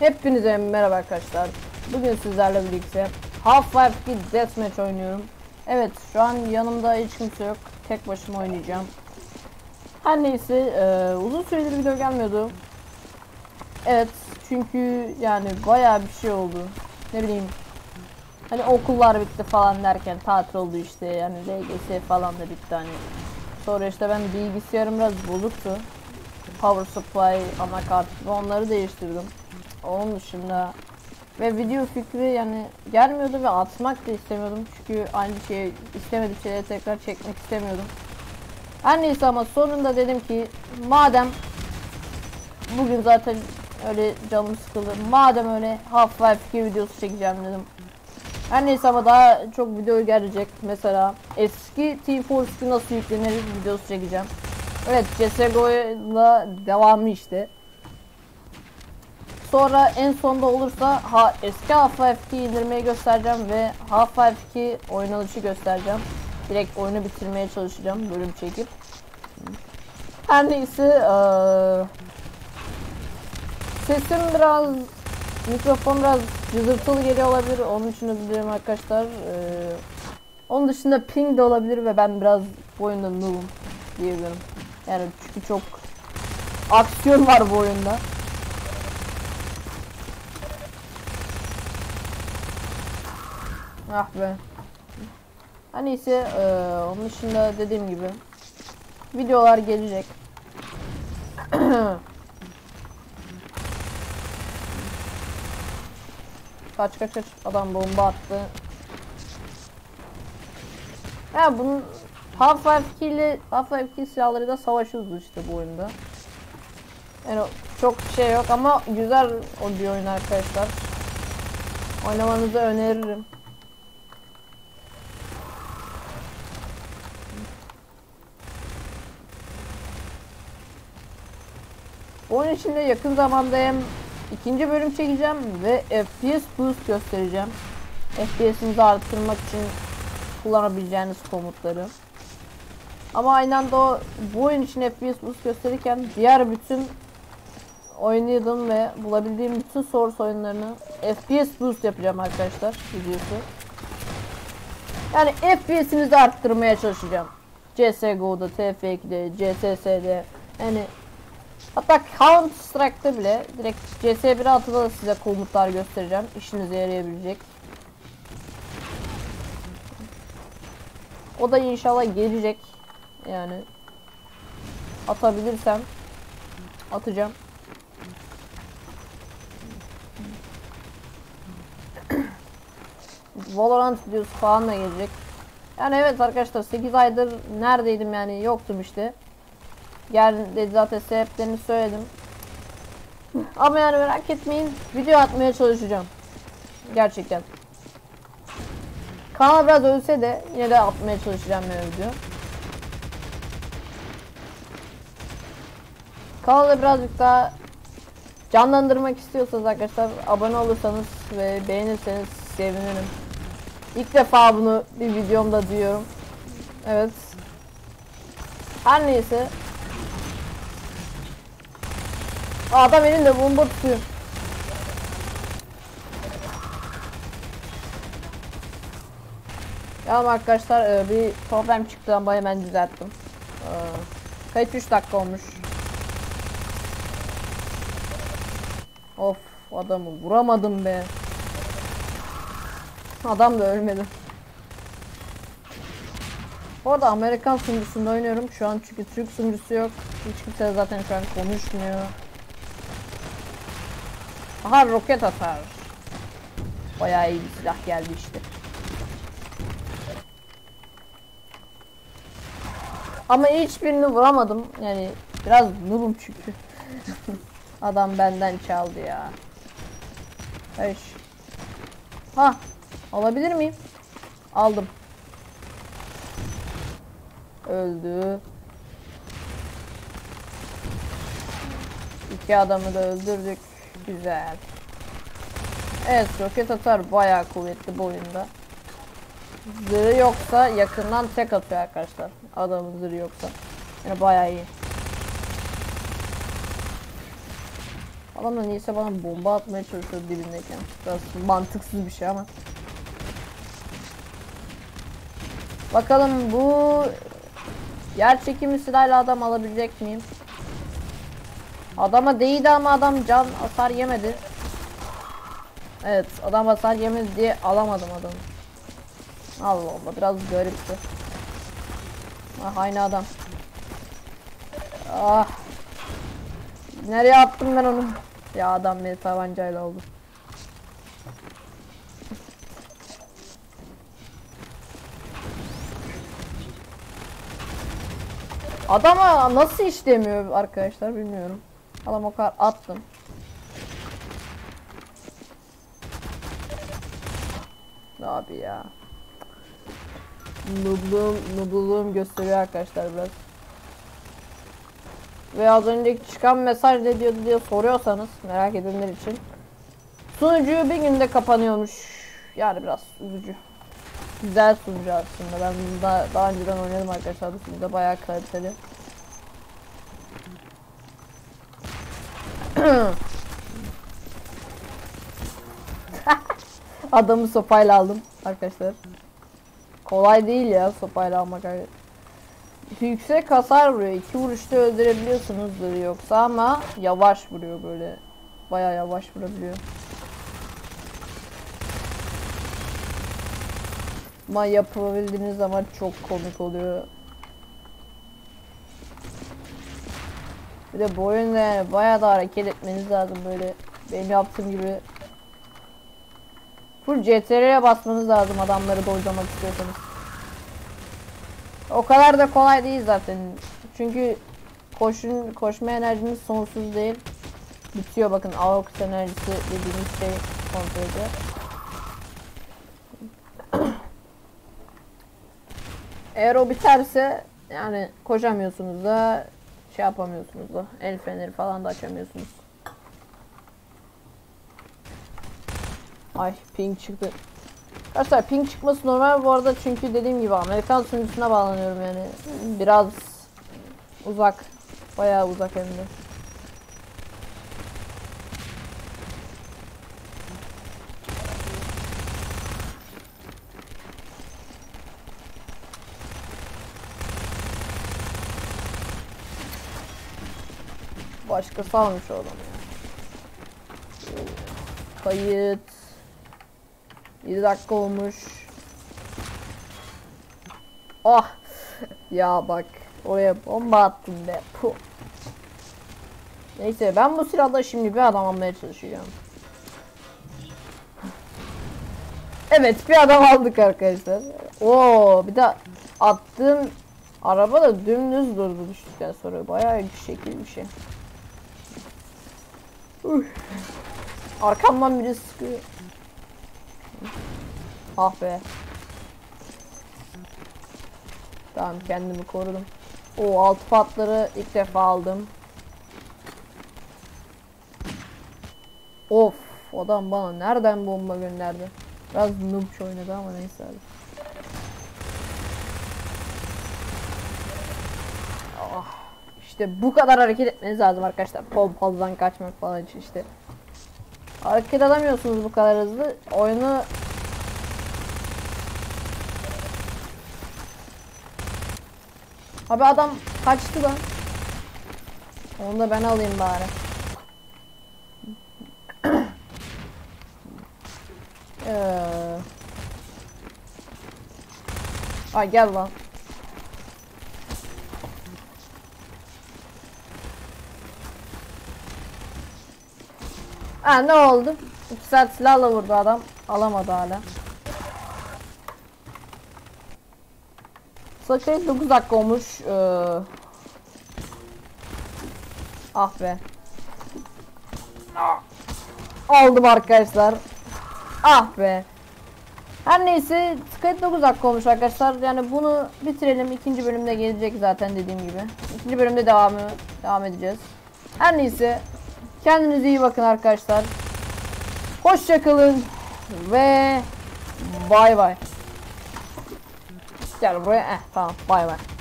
Hepinize merhaba arkadaşlar. Bugün sizlerle birlikte Half-Life 2 Deathmatch oynuyorum. Evet, şu an yanımda hiç kimse yok. Tek başıma oynayacağım. Her neyse, uzun süredir video gelmiyordu. Evet, çünkü yani bayağı bir şey oldu. Ne bileyim. Hani okullar bitti falan derken tatil oldu işte. Yani LGS falan da bitti hani. Sonra işte ben bilgisayarım biraz bozuktu. Power supply, anakart ve onları değiştirdim. Onun dışında ve video fikri yani gelmiyordu ve atmak da istemiyordum çünkü aynı şeyi istemediğim şeyleri tekrar çekmek istemiyordum. Her neyse ama sonunda dedim ki madem bugün zaten öyle canım sıkıldı, madem öyle Half-Life 2 videosu çekeceğim dedim. Her neyse ama daha çok video gelecek. Mesela eski T4 nasıl yüklenir videosu çekeceğim. Evet, CSGO'yla devamı işte. Sonra en sonda olursa eski Half-Life 2'yi indirmeyi göstereceğim ve Half-Life 2 oynanışı göstereceğim. Direkt oyunu bitirmeye çalışacağım bölüm çekip. Her neyse sesim biraz, mikrofon biraz cızırtılı geliyor olabilir. Onun için özür dilerim arkadaşlar. Onun dışında ping de olabilir ve ben biraz bu oyunda noob'um diyebilirim. Yani çünkü çok aksiyon var bu oyunda. Ah be. Hani ise onun dışında dediğim gibi videolar gelecek. Kaç adam bomba attı. Ya bunun Half-Life 2 ile Half-Life 2 silahlarıyla savaşıyoruz işte bu oyunda. Yani çok şey yok ama güzel o bir oyun arkadaşlar. Oynamanızı öneririm. Oyun içinde yakın zamanda hem ikinci bölüm çekeceğim ve FPS boost göstereceğim. FPS'inizi arttırmak için kullanabileceğiniz komutları. Ama aynı anda bu oyun için FPS boost gösterirken diğer bütün oynadığım ve bulabildiğim bütün source oyunlarını FPS boost yapacağım arkadaşlar videosu. Yani FPS'inizi arttırmaya çalışacağım. CSGO'da, TF2'de, CSS'de yani hatta Counter Strike'da bile direkt CS1.6'da da size komutlar göstereceğim. İşinize yarayabilecek. O da inşallah gelecek. Yani atabilirsem atacağım. Valorant videosu falan da gelecek. Yani evet arkadaşlar 8 aydır neredeydim yani yoktum işte. Geldi zaten sebeplerini söyledim. Ama yani merak etmeyin, video atmaya çalışacağım. Gerçekten. Kanal biraz ölse de yine de atmaya çalışacağım böyle video. Kanalı birazcık daha canlandırmak istiyorsanız arkadaşlar abone olursanız ve beğenirseniz sevinirim. İlk defa bunu bir videomda diyorum. Evet. Her neyse. Adam elinde bomba tutuyor. Ya arkadaşlar bir problem çıktı ama hemen düzelttim. Kayıt 3 dakika olmuş. Of, adamı vuramadım be. Adam da ölmedi. Bu arada Amerikan sunucusunda oynuyorum şu an çünkü Türk sunucusu yok. Hiç kimse zaten şu an konuşmuyor. Aha, roket atar. Bayağı iyi bir silah geldi işte. Ama hiçbirini vuramadım. Yani biraz noob'um çünkü. Adam benden çaldı ya. Eş. Ha, alabilir miyim? Aldım. Öldü. İki adamı da öldürdük. Güzel. Evet, roket atar bayağı kuvvetli bu oyunda. Zırhı yoksa yakından tek atıyor arkadaşlar. Adamın zırhı yoksa. Yani bayağı iyi. Adam da neyse bana bomba atmaya çalışıyor dibindeyken. Biraz mantıksız bir şey ama. Bakalım bu yer çekimi silahıyla adam alabilecek miyim? Adama değdi ama adam can hasar yemedi. Evet, adam hasar yemedi diye alamadım adamı. Allah Allah, biraz garipti. Ah, aynı adam. Ah. Nereye attım ben onu? Ya adam beni tabancayla oldu. Adama nasıl işlemiyor arkadaşlar bilmiyorum. Adam o kadar attım. Abi ya. Noobluğum gösteriyor arkadaşlar biraz. Ve az önceki çıkan mesaj ne diyordu diye soruyorsanız merak edenler için. Sunucu bir günde kapanıyormuş. Yani biraz üzücü. Güzel sunucu aslında. Ben bunu daha önceden oynadım arkadaşlar. Bu sunucu bayağı kaliteli. Adamı sopayla aldım arkadaşlar. Kolay değil ya sopayla almak. Yüksek hasar vuruyor. 2 vuruşta öldürebiliyorsunuzdur yoksa ama yavaş vuruyor böyle. Bayağı yavaş vurabiliyor. Ama yapabildiğiniz zaman çok komik oluyor. Bir de bu oyunda yani bayağı da hareket etmeniz lazım böyle. Benim yaptığım gibi. Full CTRL'ye basmanız lazım adamları dojlamak istiyorsanız. O kadar da kolay değil zaten. Çünkü koşma enerjiniz sonsuz değil. Bitiyor bakın, AUX enerjisi dediğimiz şey kontrol ediyor. Eğer o biterse yani koşamıyorsunuz da şey yapamıyorsunuz da el feneri falan da açamıyorsunuz. Ay ping çıktı. Arkadaşlar ping çıkması normal bu arada çünkü dediğim gibi Amerikan sunucusuna bağlanıyorum yani biraz uzak, bayağı uzak hem de. Başkası almış o adam ya. Kayıt 7 dakika olmuş. Oh ya bak oraya bomba attım be. Puh. Neyse ben bu sırada şimdi bir adam almaya çalışacağım. Evet bir adam aldık arkadaşlar. Oo bir de attığım araba da dümdüz durdu düştükten sonra bayağı şekil bir şey. Arkamdan biri sıkıyor. Ah be. Tamam kendimi korudum. O altı patları ilk defa aldım. Of adam bana nereden bomba gönderdi. Biraz noob oynadı ama neyse abi. Oh, işte bu kadar hareket etmeniz lazım arkadaşlar. Pompalıdan kaçmak falan için işte. Hareket edemiyorsunuz bu kadar hızlı. Oyunu abi adam kaçtı lan. Onu da ben alayım bari. Ay gel lan. Ha ne oldu? 2 saat silahla vurdu adam. Alamadı hala. Sakın 9 dakika olmuş. Ah be. Aldım arkadaşlar. Ah be. Her neyse Skype 9 dakika olmuş arkadaşlar. Yani bunu bitirelim. İkinci bölümde gelecek zaten dediğim gibi. İkinci bölümde devam edeceğiz. Her neyse kendinize iyi bakın arkadaşlar. Hoşça kalın ve bay bay. Gel buraya. Tamam bay bay.